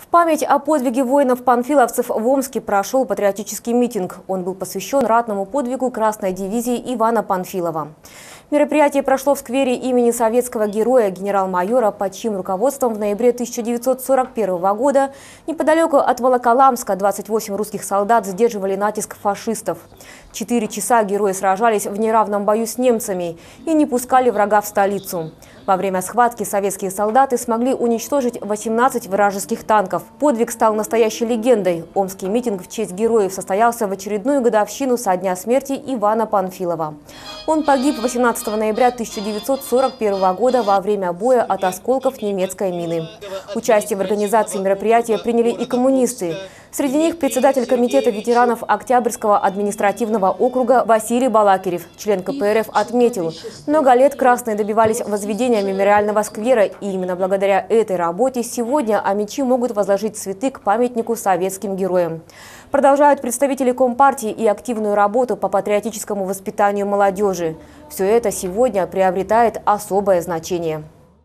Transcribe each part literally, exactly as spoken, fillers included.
В память о подвиге воинов-панфиловцев в Омске прошел патриотический митинг. Он был посвящен ратному подвигу Красной дивизии Ивана Панфилова. Мероприятие прошло в сквере имени советского героя генерал-майора, под чьим руководством в ноябре тысяча девятьсот сорок первого года неподалеку от Волоколамска двадцать восемь русских солдат сдерживали натиск фашистов. Четыре часа герои сражались в неравном бою с немцами и не пускали врага в столицу. Во время схватки советские солдаты смогли уничтожить восемнадцать вражеских танков. Подвиг стал настоящей легендой. Омский митинг в честь героев состоялся в очередную годовщину со дня смерти Ивана Панфилова. Он погиб восемнадцатого ноября тысяча девятьсот сорок первого года во время боя от осколков немецкой мины. Участие в организации мероприятия приняли и коммунисты. Среди них председатель комитета ветеранов Октябрьского административного округа Василий Балакирев. Член ка пэ эр эф отметил, много лет красные добивались возведения мемориального сквера, и именно благодаря этой работе сегодня омичи могут возложить цветы к памятнику советским героям. Продолжают представители Компартии и активную работу по патриотическому воспитанию молодежи. Все это сегодня приобретает особое значение.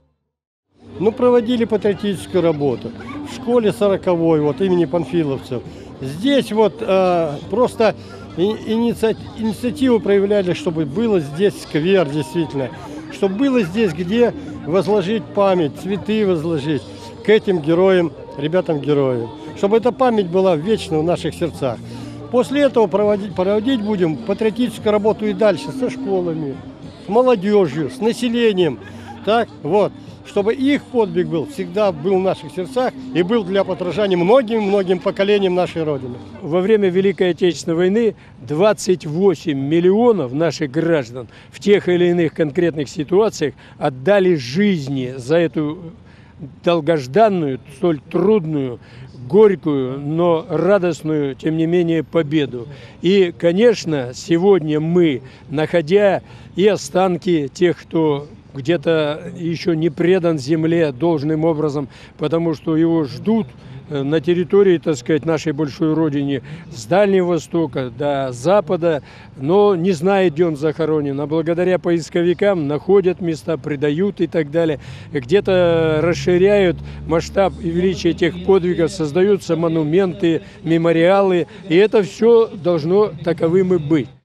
Ну, проводили патриотическую работу в школе сороковой, вот имени панфиловцев. Здесь вот э, просто иници... инициативу проявляли, чтобы было здесь сквер действительно, чтобы было здесь где возложить память, цветы возложить к этим героям, ребятам-героям, чтобы эта память была вечно в наших сердцах. После этого проводить, проводить будем патриотическую работу и дальше со школами, с молодежью, с населением, так вот. Чтобы их подвиг был, всегда был в наших сердцах и был для подражания многим-многим поколениям нашей Родины. Во время Великой Отечественной войны двадцать восемь миллионов наших граждан в тех или иных конкретных ситуациях отдали жизни за эту долгожданную, столь трудную, горькую, но радостную, тем не менее, победу. И, конечно, сегодня мы, находя и останки тех, кто где-то еще не предан земле должным образом, потому что его ждут на территории, так сказать, нашей большой родине с Дальнего Востока до Запада, но не знает, где он захоронен. А благодаря поисковикам находят места, предают и так далее. Где-то расширяют масштаб и величие этих подвигов, создаются монументы, мемориалы, и это все должно таковым и быть.